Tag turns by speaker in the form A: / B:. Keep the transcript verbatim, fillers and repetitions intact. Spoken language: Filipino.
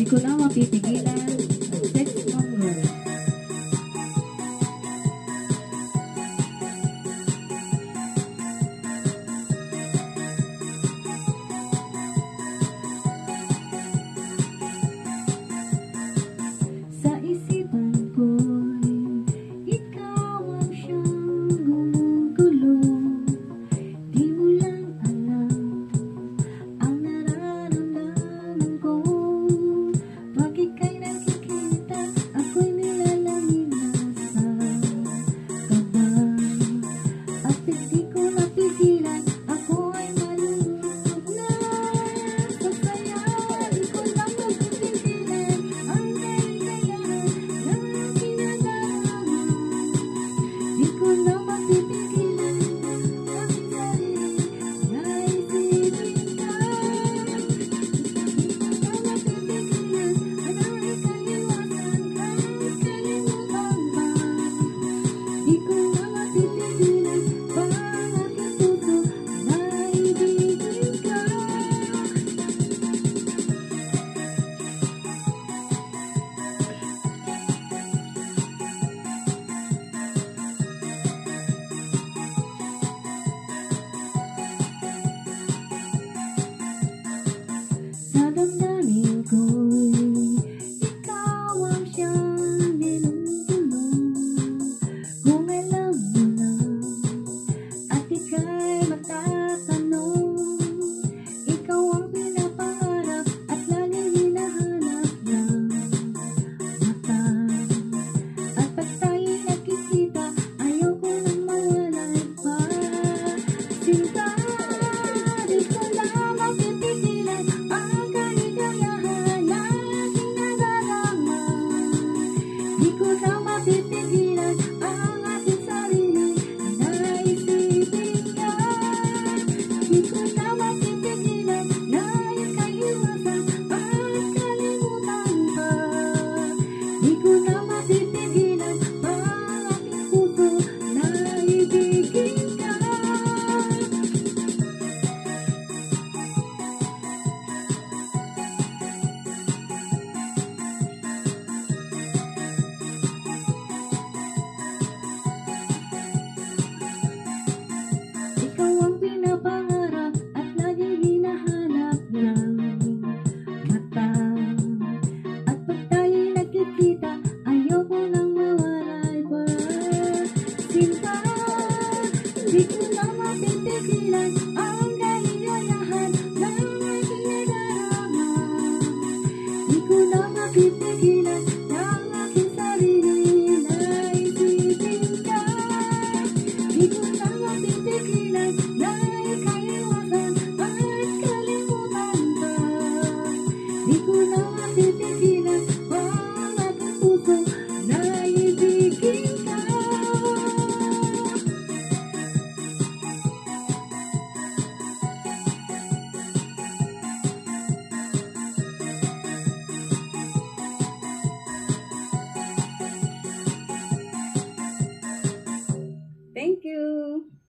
A: Di ko na mapipigilan ang sex monger. Sa isipan ko'y ikaw ang siyang gumugulo. Di mo lang alam ang nararamdaman ko. Pag ika'y nakikita, ako'y nilalamig na sa kaba. At hindi ko napigilan, ako ay malulunod na sa saya. Di ko lang mapipigilan ang kaligayahan na kinadarama. Di ko lang mapipigilan ang sarili na isipin ka. Di ko lang mapipigilan ang ikaiwasan kahit kalimutan pa. Di ko lang mapipigilan pa ang aking puso na ibigin ka. Sa damdamin ko'y ikaw ang siyang nilulunod. Kung alam mo na at ika'y magtatanong, ikaw ang pinapangarap at laging hinahanap ng mata. At pag tayo'y nakikita, ayoko nang mawalay pa. Sinta, di ko lang mapipigilan ang kaligayahan na aking nadarama. Di ko lang mapipigilan ang aking sarili na isipin ka. Di ko lang mapipigilan na ikaiwasan at kalimutan pa. Di ko lang mapipigilan pa ang aking puso na ibigin ka. Ikaw ang pinapangarap at laging hinahanap ng mata. At pag tayo'y nakikita, ayoko nang mawalay pa. Sinta, di ko na mapipigilan ang kaligayahan ng aking nadarama. Di ko na mapipigilan ang aking sarili na isipin ka. Di ko